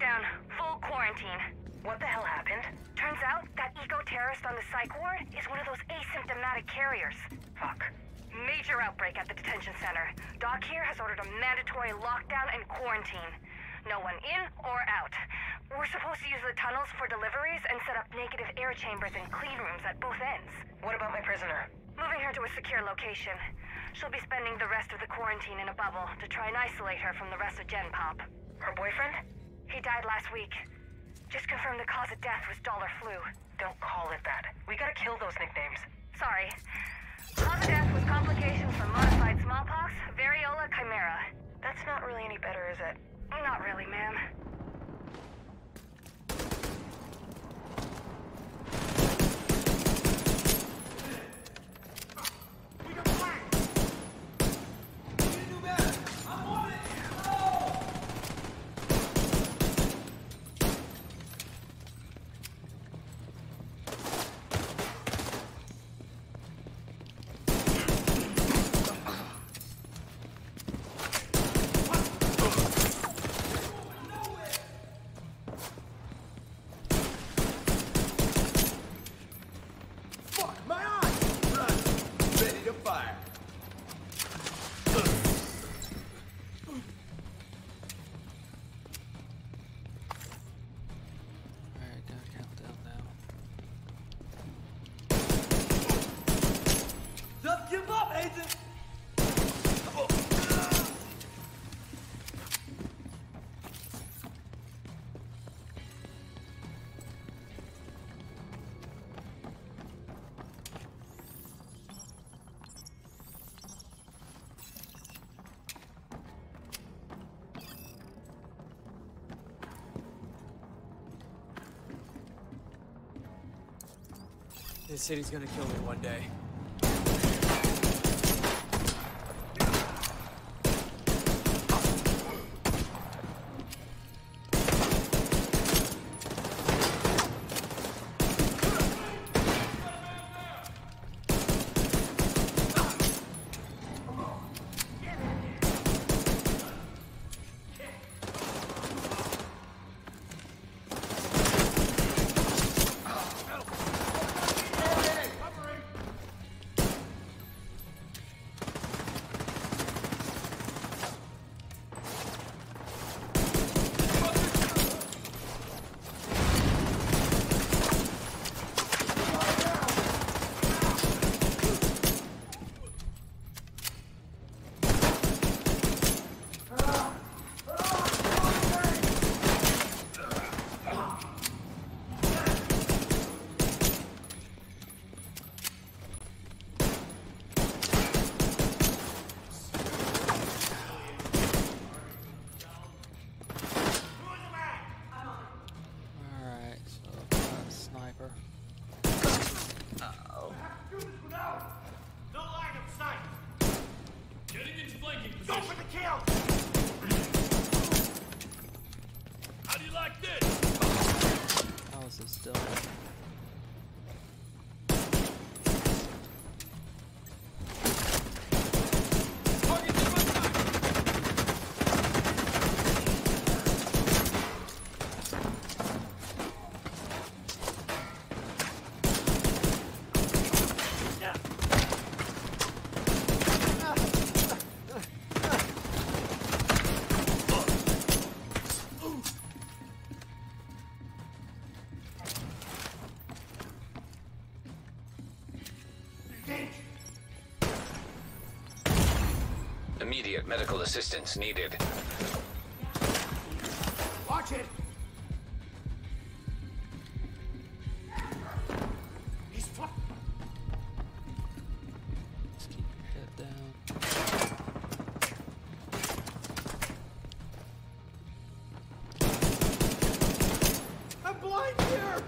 lockdown. Full quarantine. What the hell happened? Turns out that eco-terrorist on the psych ward is one of those asymptomatic carriers. Fuck. Major outbreak at the detention center. Doc here has ordered a mandatory lockdown and quarantine. No one in or out. We're supposed to use the tunnels for deliveries and set up negative air chambers and clean rooms at both ends. What about my prisoner? Moving her to a secure location. She'll be spending the rest of the quarantine in a bubble to try and isolate her from the rest of Gen Pop. Her boyfriend? He died last week. Just confirmed the cause of death was dollar flu. Don't call it that. We gotta kill those nicknames. Sorry. Cause of death was complications from modified smallpox, variola, chimera. That's not really any better, is it? Not really, ma'am. This city's gonna kill me one day. Immediate medical assistance needed. Watch it! Just keep your head down. I'm blind here!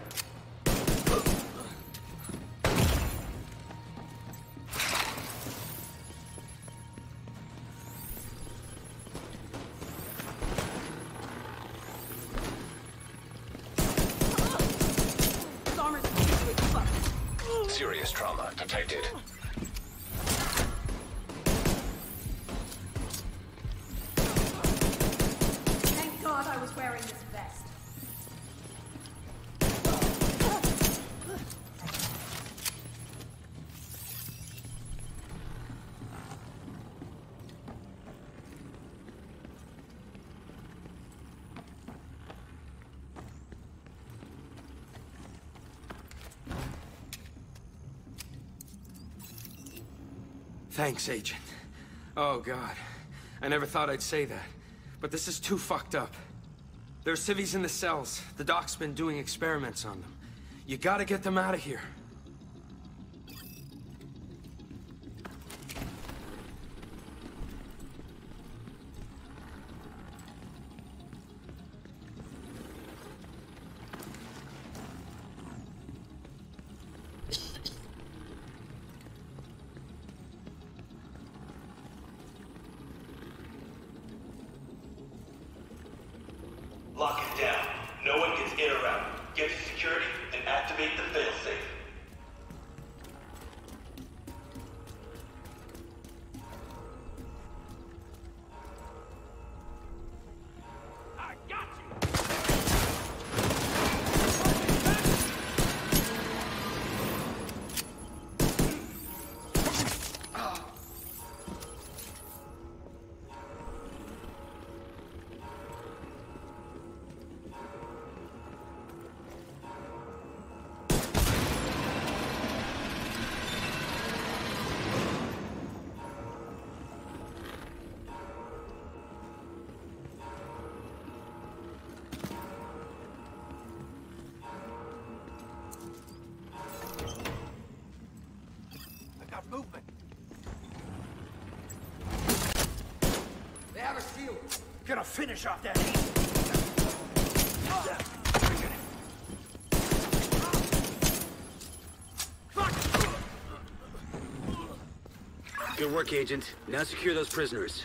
Serious trauma detected. Thank God I was wearing this vest. Thanks, Agent. Oh, God. I never thought I'd say that. But this is too fucked up. There are civvies in the cells. The doc's been doing experiments on them. You gotta get them out of here. Lock it down. No one gets in or out. Get to security and activate the failsafe. I got Movement. They have a shield. Gonna finish off that heat. Good work, Agent. Now secure those prisoners.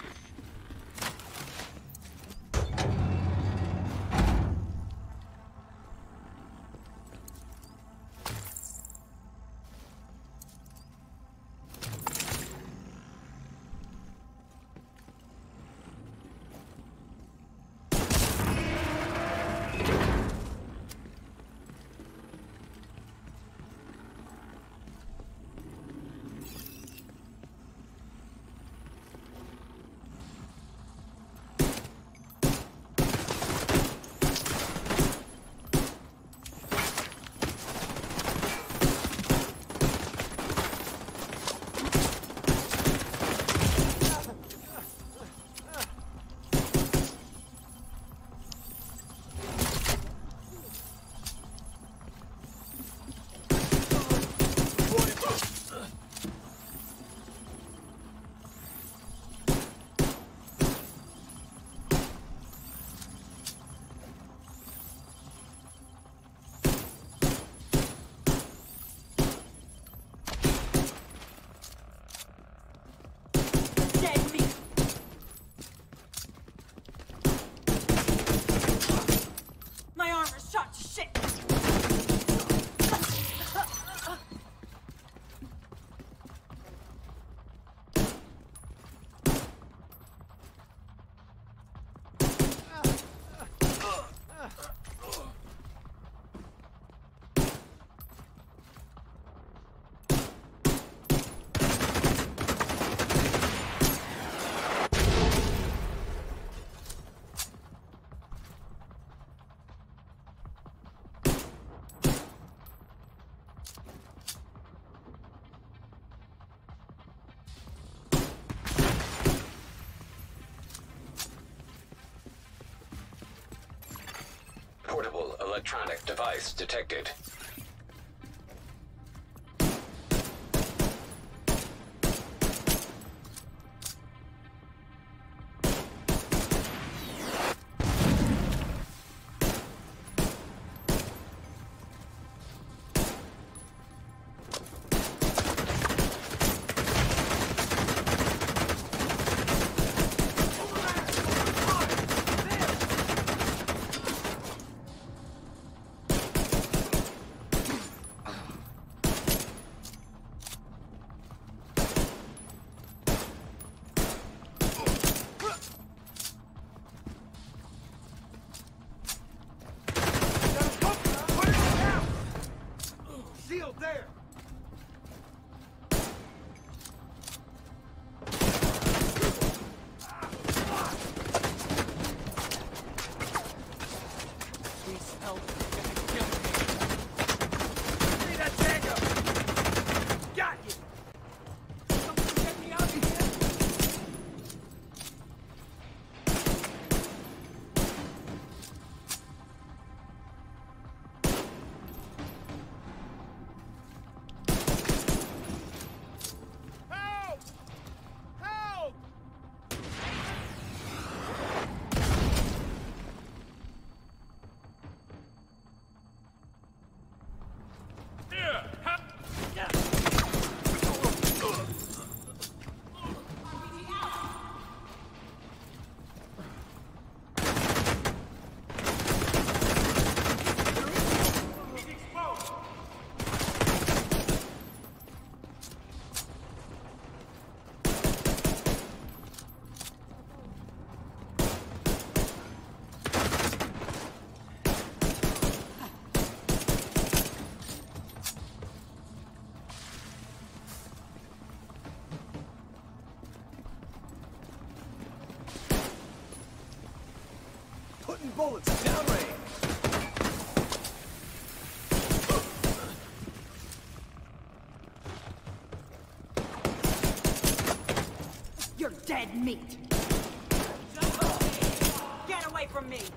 Portable electronic device detected. Shooting bullets downrange. You're dead meat. Get away from me.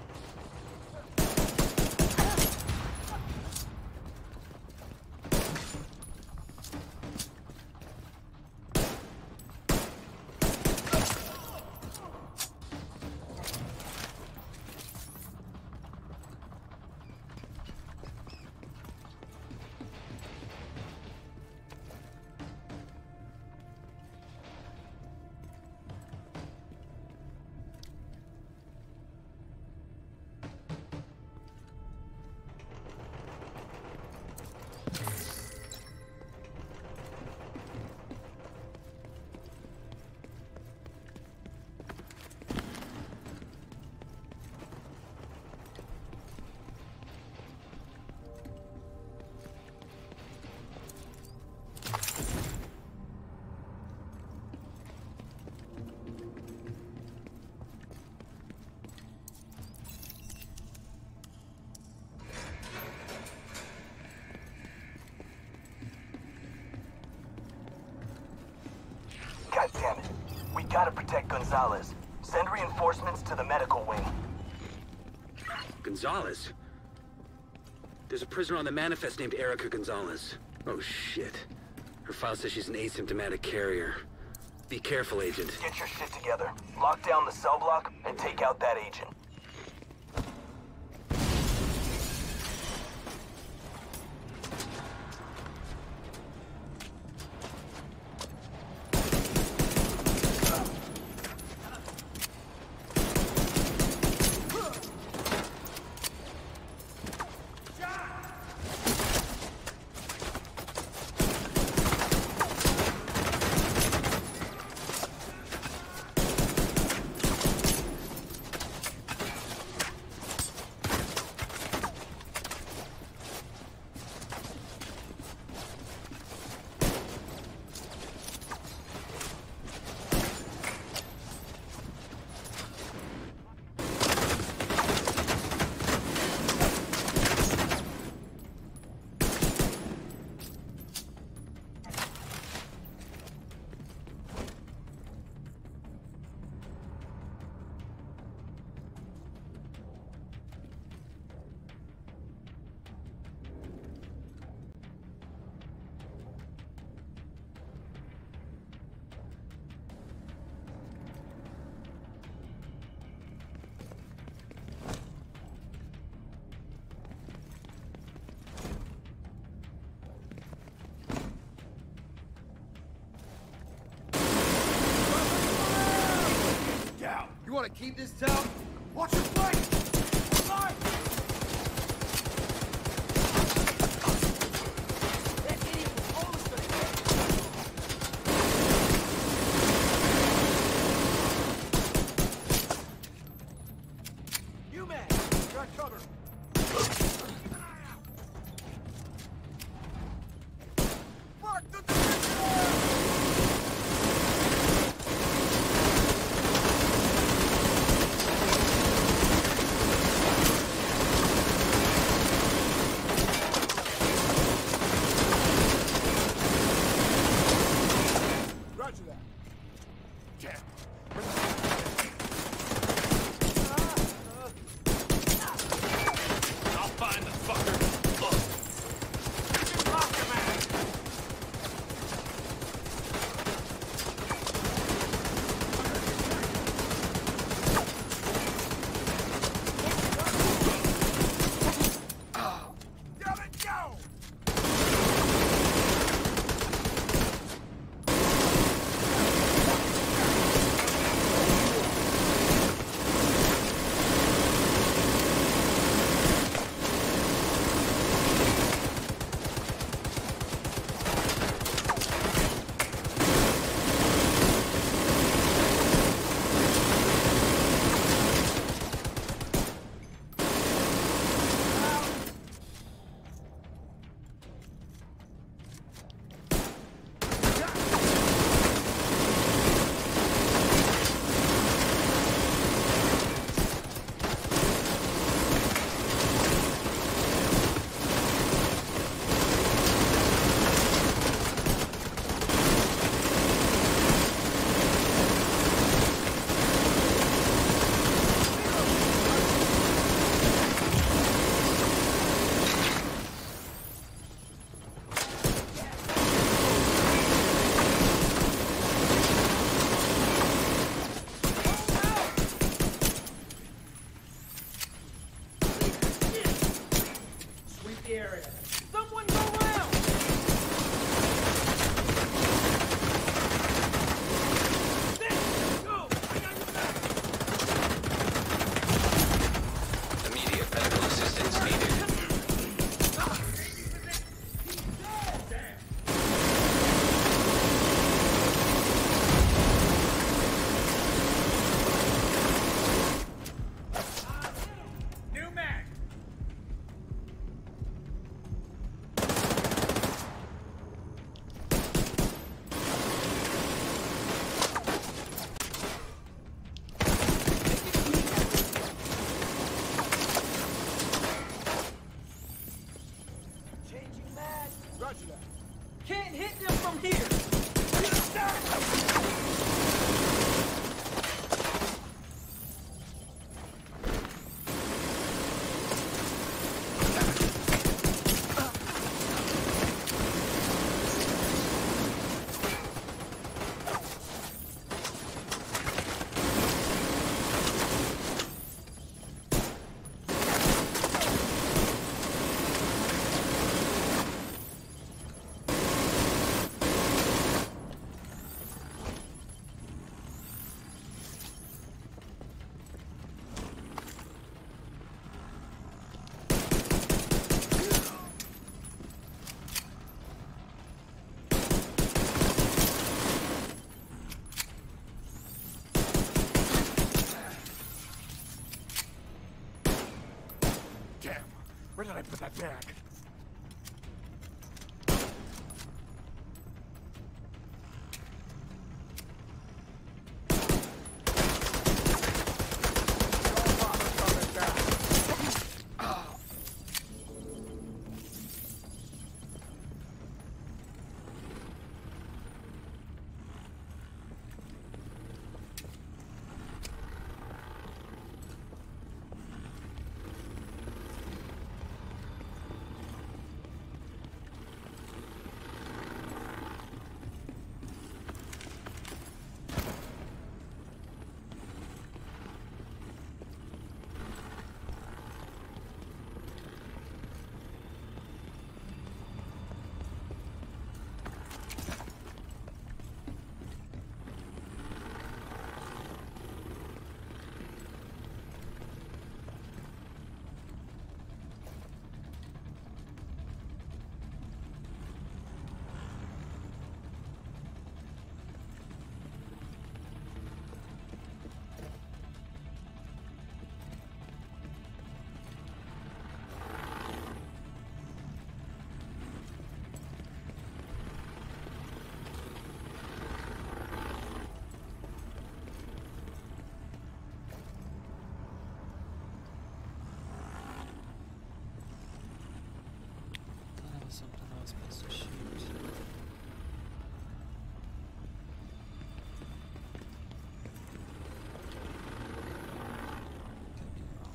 God damn it. We gotta protect Gonzalez. Send reinforcements to the medical wing. Gonzalez? There's a prisoner on the manifest named Erica Gonzalez. Oh, shit. Her file says she's an asymptomatic carrier. Be careful, Agent. Get your shit together. Lock down the cell block and take out that agent. You want to keep this town? Watch your flank! Fire! That idiot was always gonna get. You man, got cover. Mark the Damn. Where did I put that bag? Something I was supposed to shoot. Could be wrong.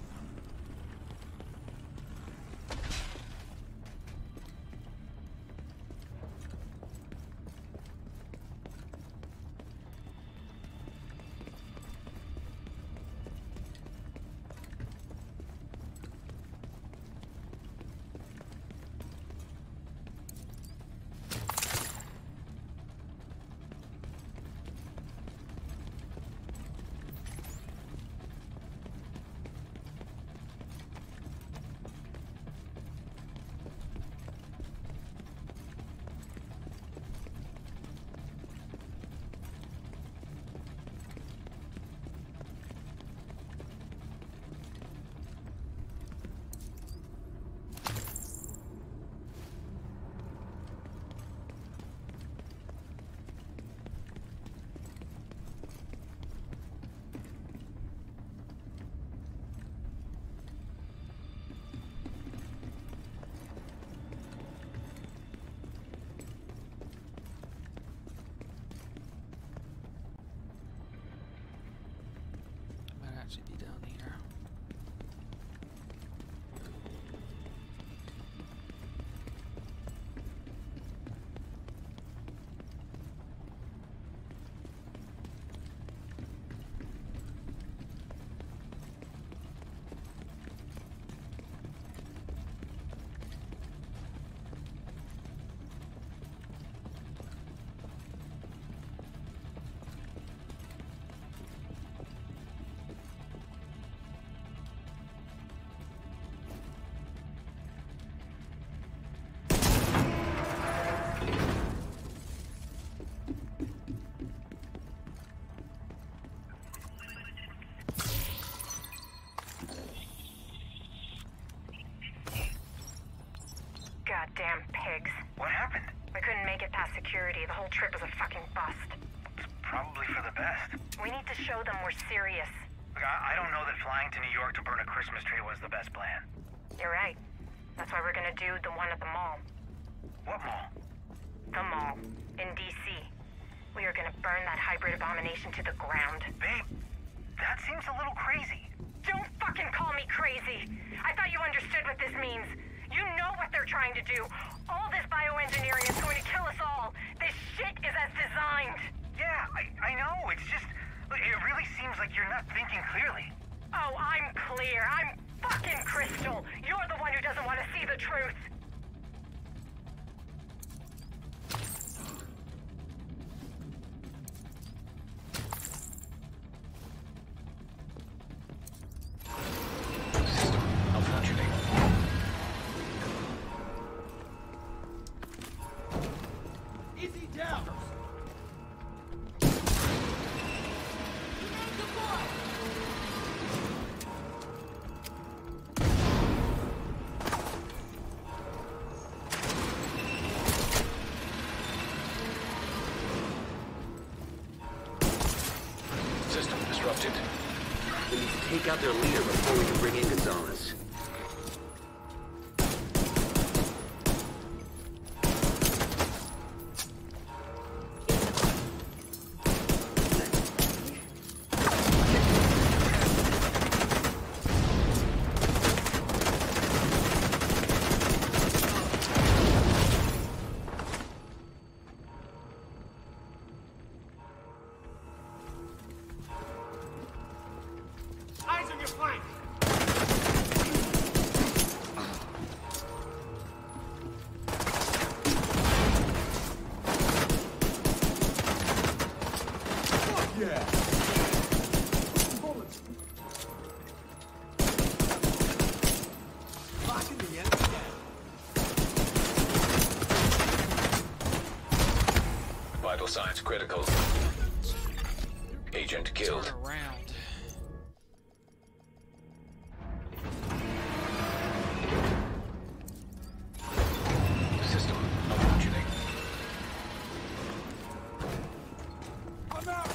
Might actually be down here. Goddamn pigs. What happened? We couldn't make it past security. The whole trip was a fucking bust. It's probably for the best. We need to show them we're serious. Look, I don't know that flying to New York to burn a Christmas tree was the best plan. You're right. That's why we're gonna do the one at the mall. What mall? The mall. In D.C. We are gonna burn that hybrid abomination to the ground. Babe, that seems a little crazy. Don't fucking call me crazy! I thought you understood what this means. You know what they're trying to do. All this bioengineering is going to kill us all. This shit is as designed. Yeah, I know. It's just... It really seems like you're not thinking clearly. Oh, I'm clear. I'm fucking Crystal. You're the one who doesn't want to see the truth. Easy down! take out their leader before we can bring in Gonzalez. Eyes on your flank! Fuck yeah! Bullets. Locking the enemy down. Vital signs critical. Agent killed. Turn around. System malfunctioning. I'm out!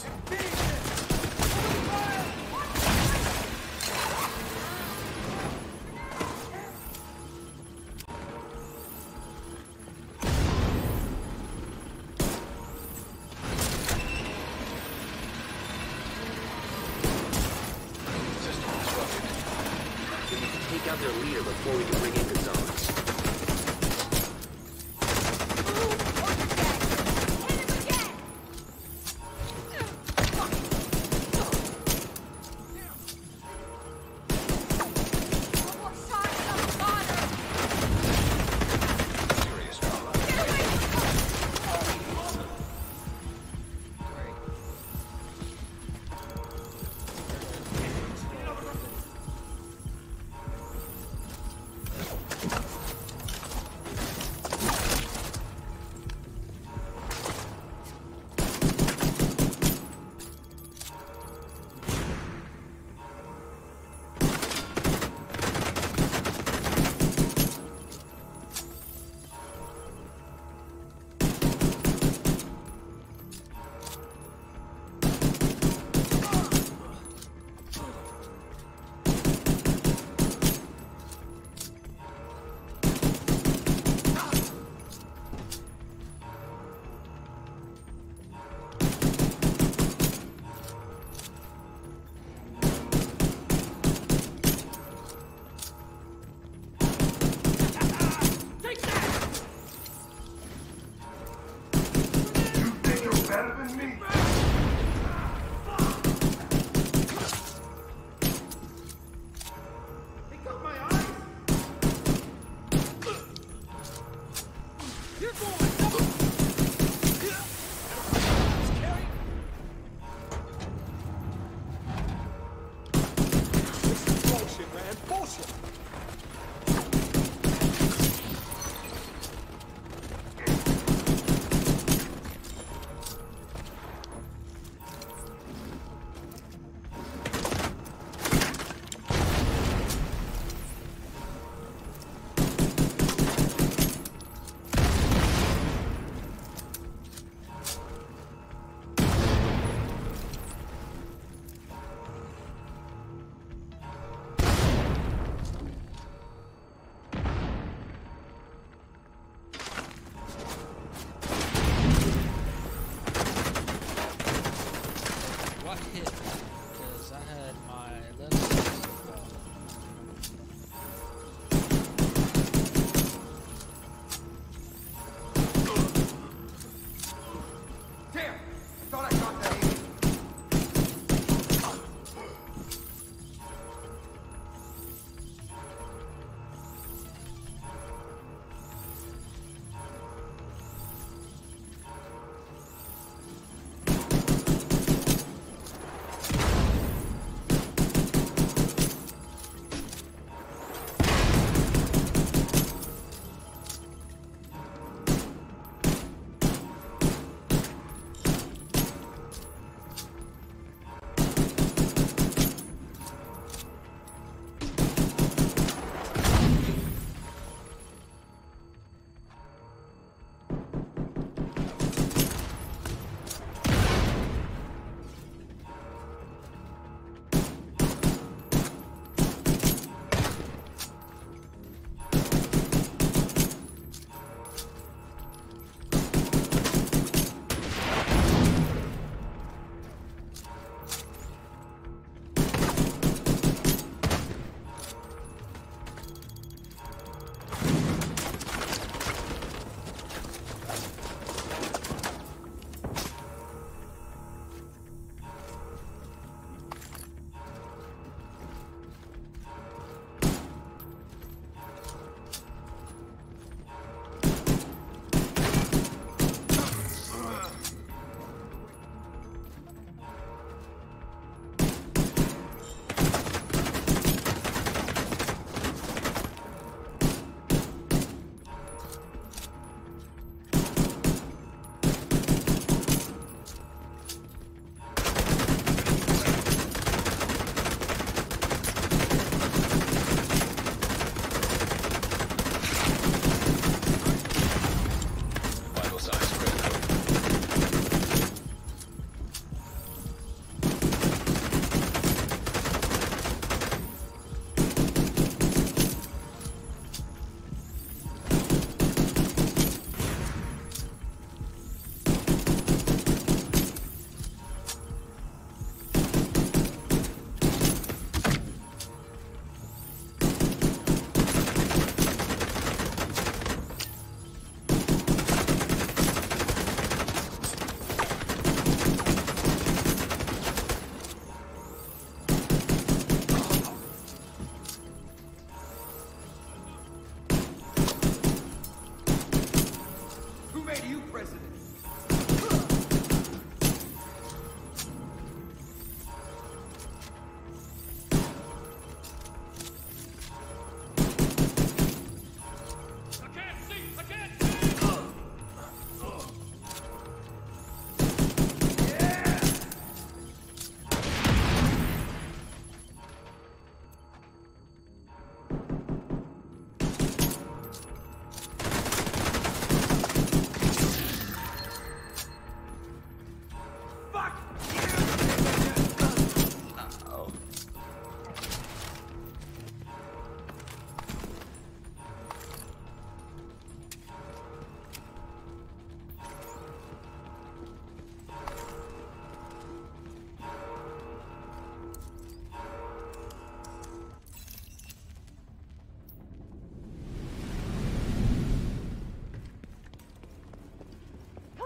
System disrupted. We need to take out their leader before we can bring in Gonzalez. Serious trauma.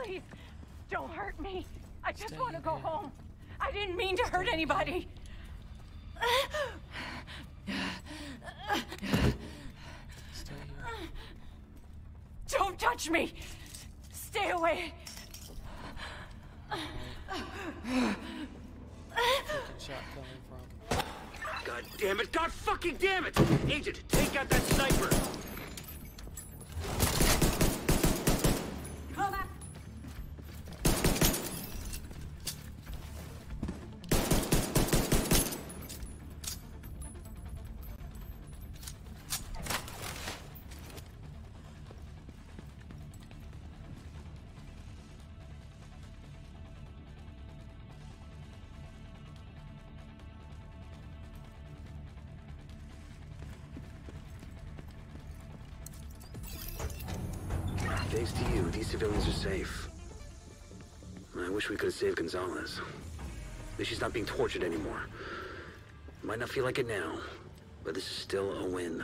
Please, don't hurt me. I just Stay want to in go here. home. I didn't mean to hurt anybody. Stay here. Don't touch me. Stay away. Freaking shot coming from. God damn it! God fucking damn it! Agent, take out that sniper! Come back. Thanks to you, these civilians are safe. I wish we could have saved Gonzalez. At least she's not being tortured anymore. Might not feel like it now, but this is still a win.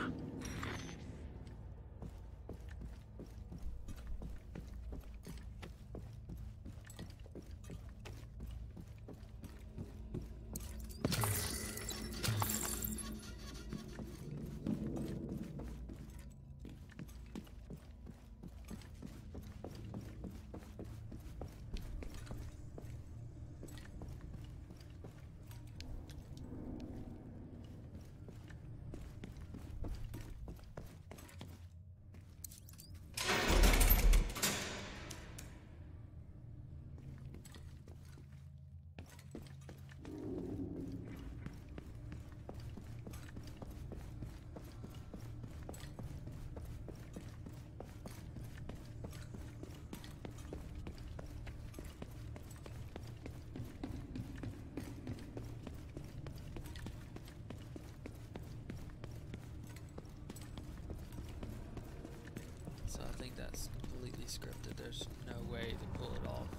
So I think that's completely scripted. There's no way to pull it off.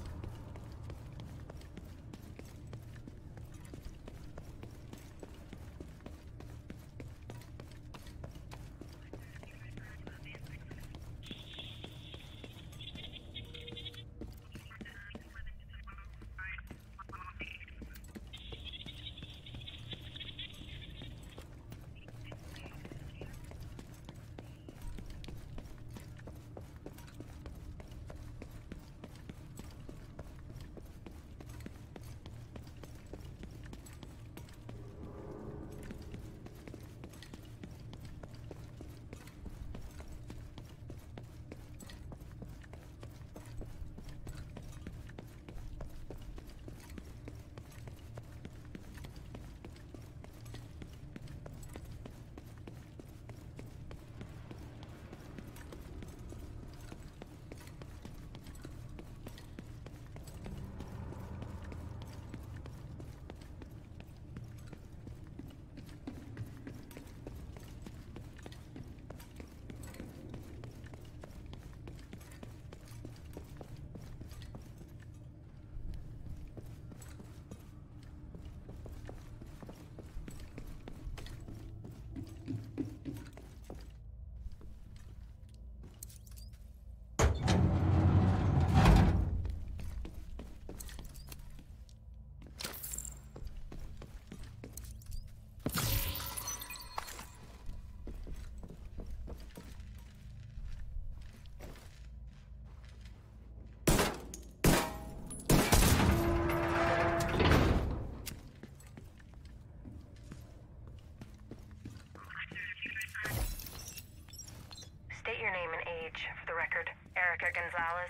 State your name and age, for the record. Erica Gonzalez,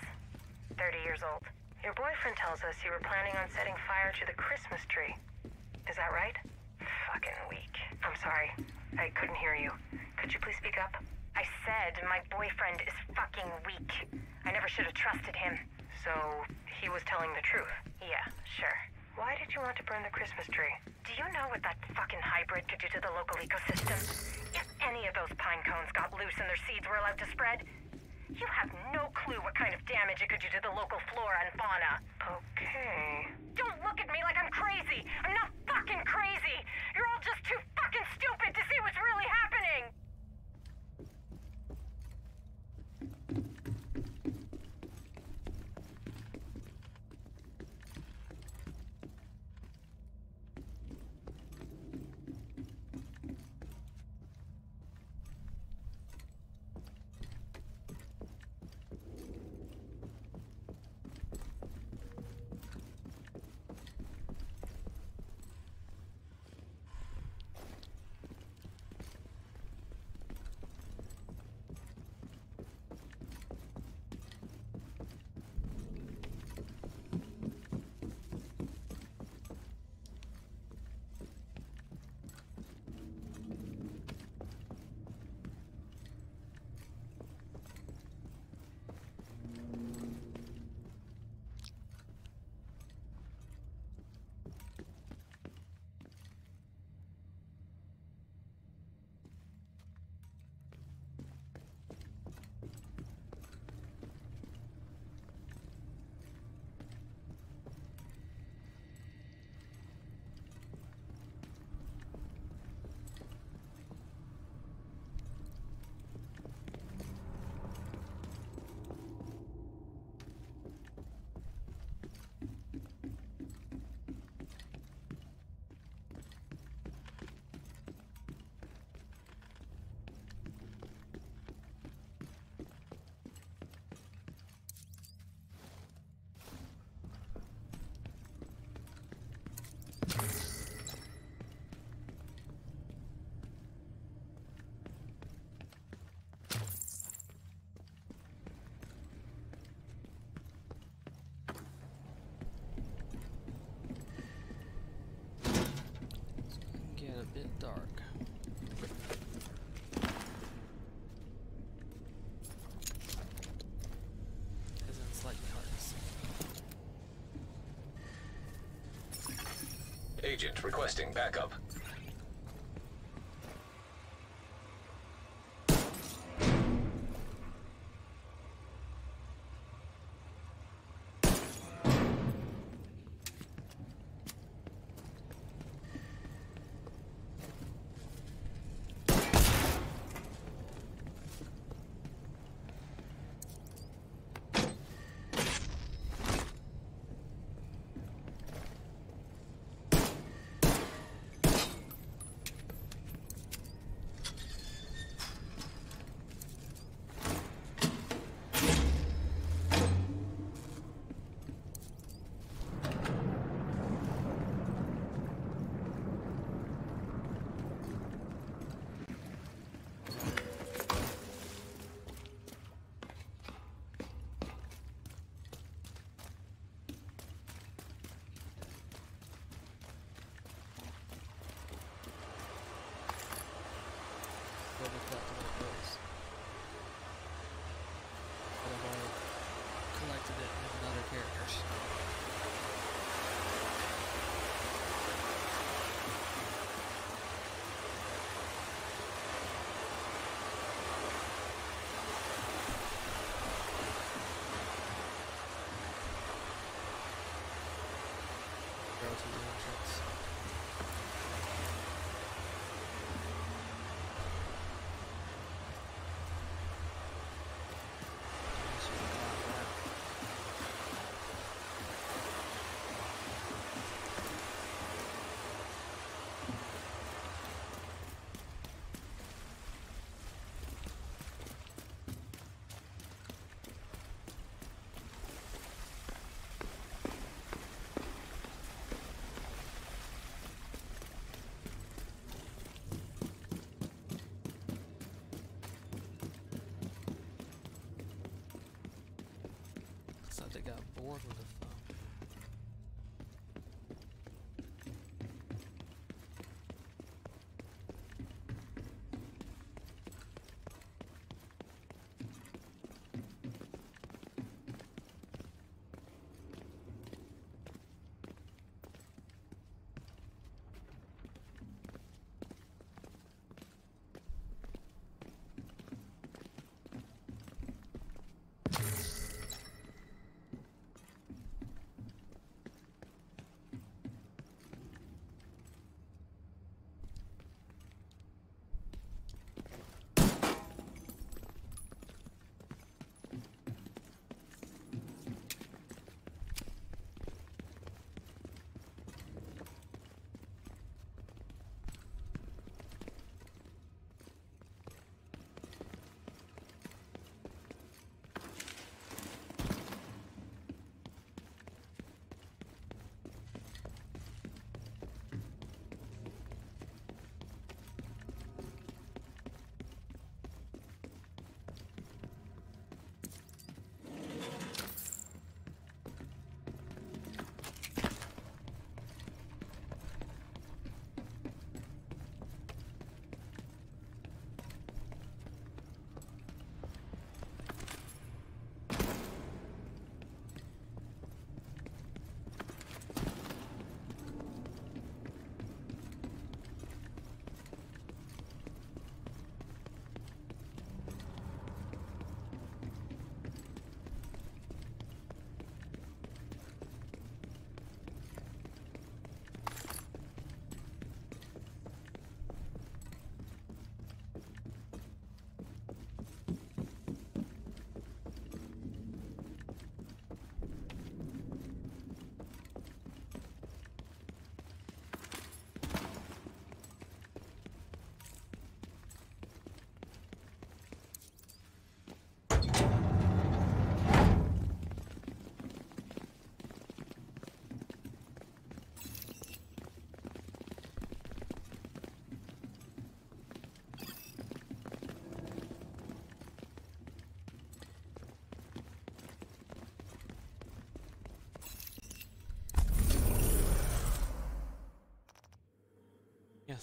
30 years old. Your boyfriend tells us you were planning on setting fire to the Christmas tree. Is that right? Fucking weak. I'm sorry. I couldn't hear you. Could you please speak up? I said my boyfriend is fucking weak. I never should have trusted him. So, he was telling the truth. Yeah, sure. Why did you want to burn the Christmas tree? Do you know what that fucking hybrid could do to the local ecosystem? If any of those pine cones got loose and their seeds were allowed to spread, you have no clue what kind of damage it could do to the local flora and fauna. Okay. Don't look at me like I'm crazy! I'm not fucking crazy! You're all just too fucking stupid to see what's really happening! dark. As in slightly hard to see. Agent requesting backup. Collected it with other characters. Go to the entrance. Looks like they got bored with the phone.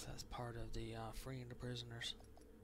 guess that's part of the freeing the prisoners.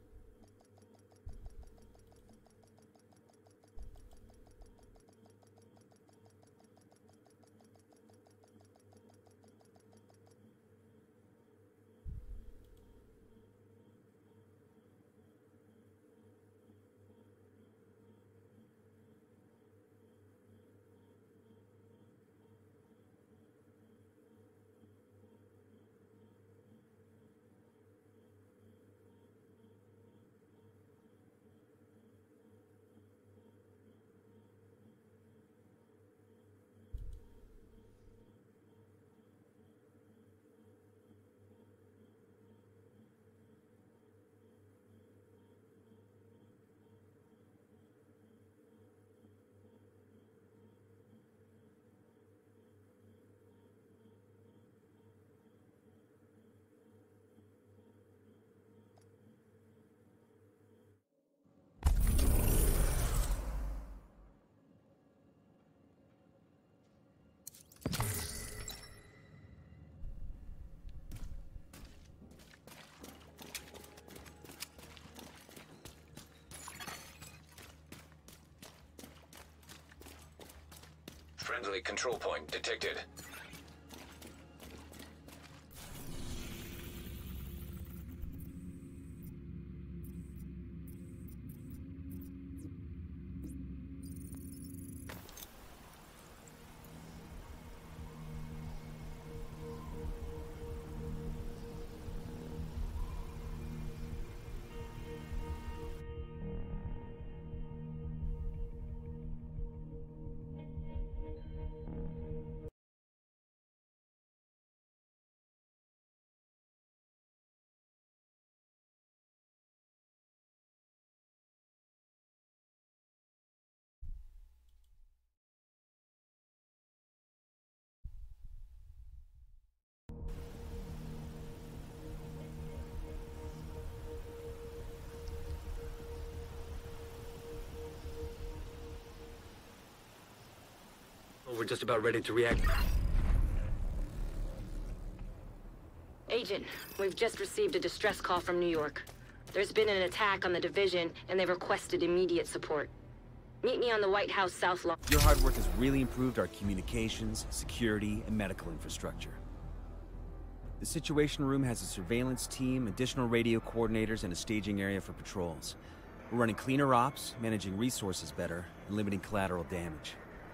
Friendly control point detected. We're just about ready to react. Agent, we've just received a distress call from New York. There's been an attack on the division, and they've requested immediate support. Meet me on the White House South Lawn. Your hard work has really improved our communications, security, and medical infrastructure. The Situation Room has a surveillance team, additional radio coordinators, and a staging area for patrols. We're running cleaner ops, managing resources better, and limiting collateral damage.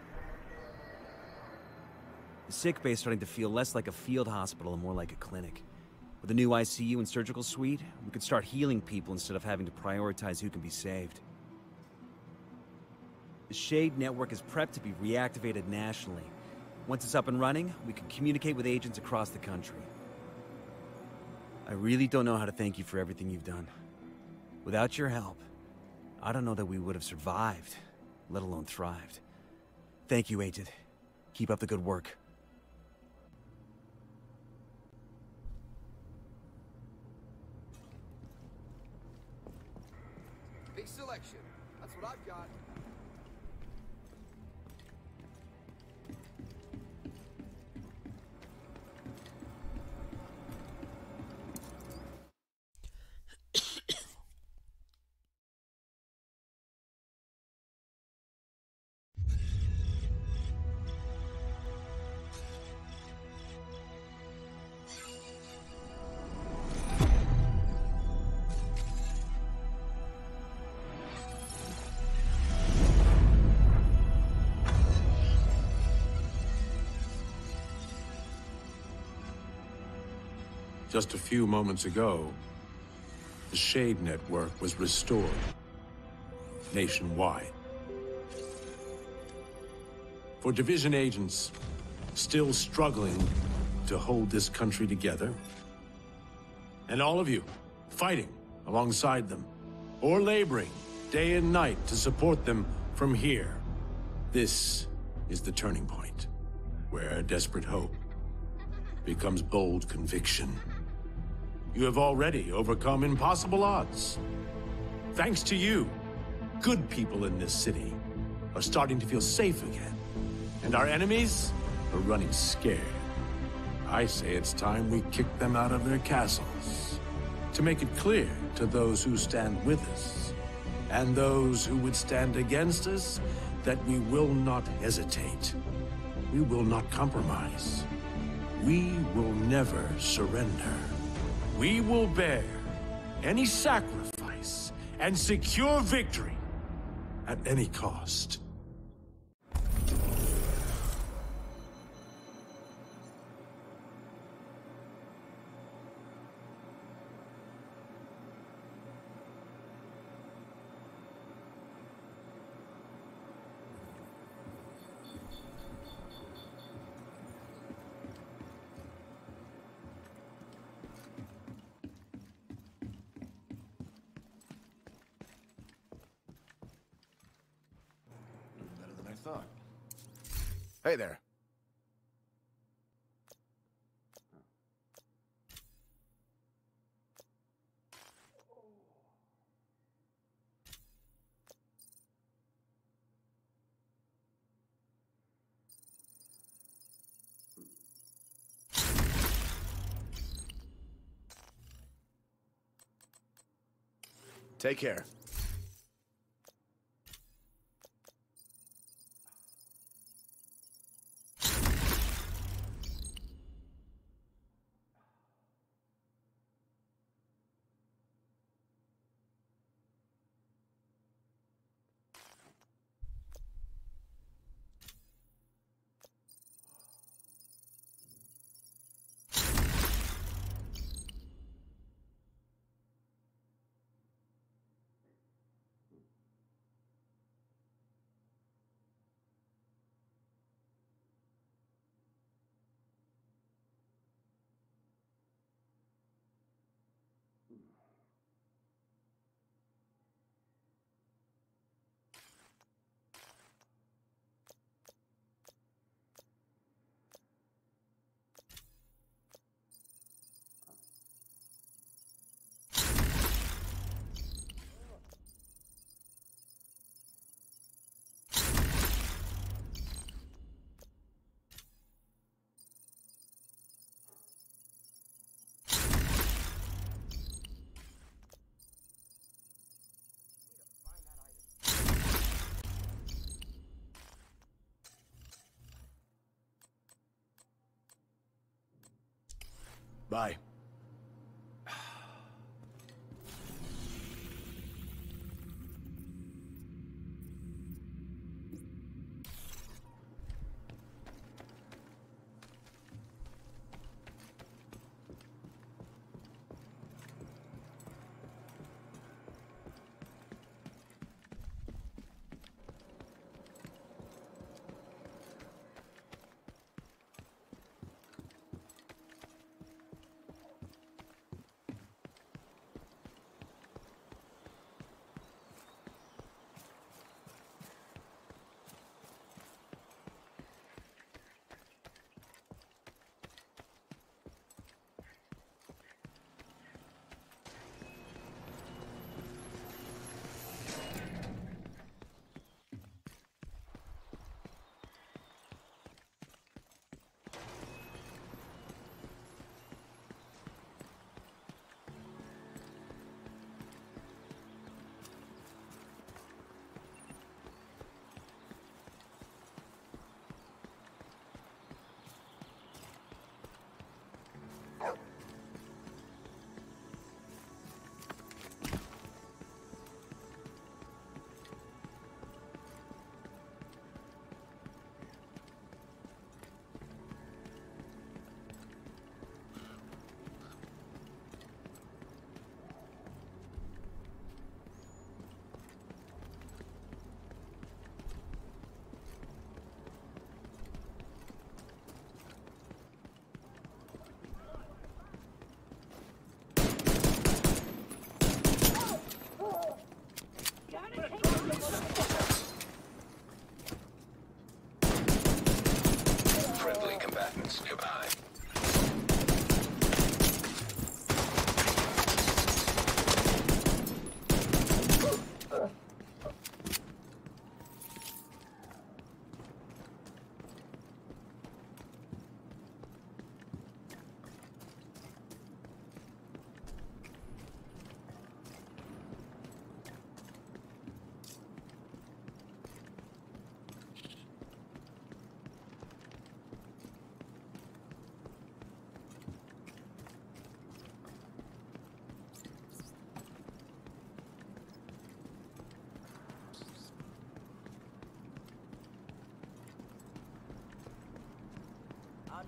The sick bay is starting to feel less like a field hospital and more like a clinic. With a new ICU and surgical suite, we could start healing people instead of having to prioritize who can be saved. The SHADE network is prepped to be reactivated nationally. Once it's up and running, we can communicate with agents across the country. I really don't know how to thank you for everything you've done. Without your help, I don't know that we would have survived, let alone thrived. Thank you, Agent. Keep up the good work. Big selection. That's what I've got. Just a few moments ago, the SHADE network was restored nationwide. For Division agents still struggling to hold this country together, and all of you fighting alongside them, or laboring day and night to support them from here, this is the turning point, where desperate hope becomes bold conviction. You have already overcome impossible odds. Thanks to you, good people in this city are starting to feel safe again. And our enemies are running scared, I say it's time we kick them out of their castles. To make it clear to those who stand with us, and those who would stand against us, that we will not hesitate. We will not compromise. We will never surrender. We will bear any sacrifice and secure victory at any cost. Thought. Hey there. Take care. Bye.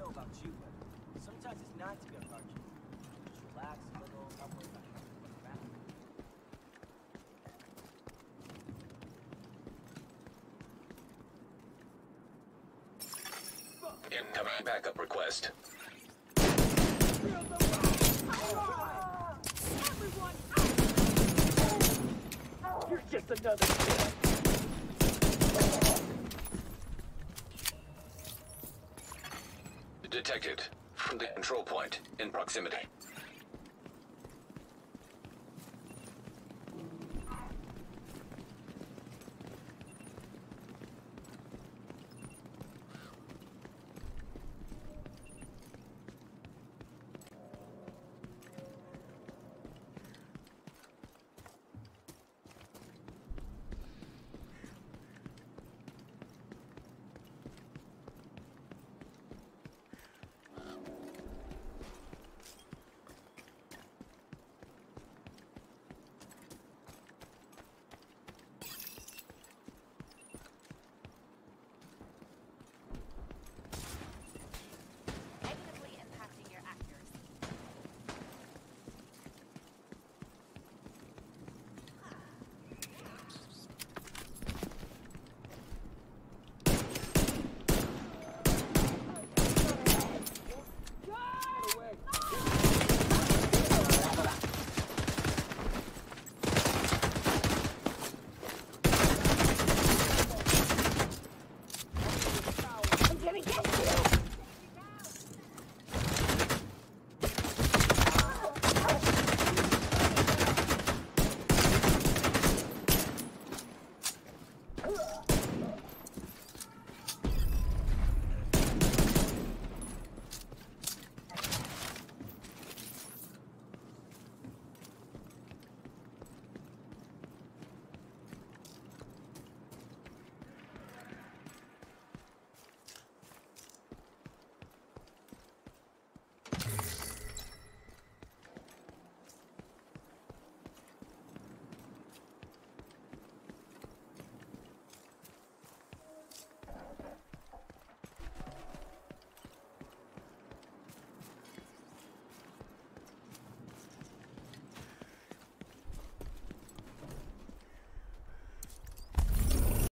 know about you, but sometimes it's nice to be on hard. Just relax a little, not worry about Incoming backup request. You're just another kid. Detected from the control point in proximity.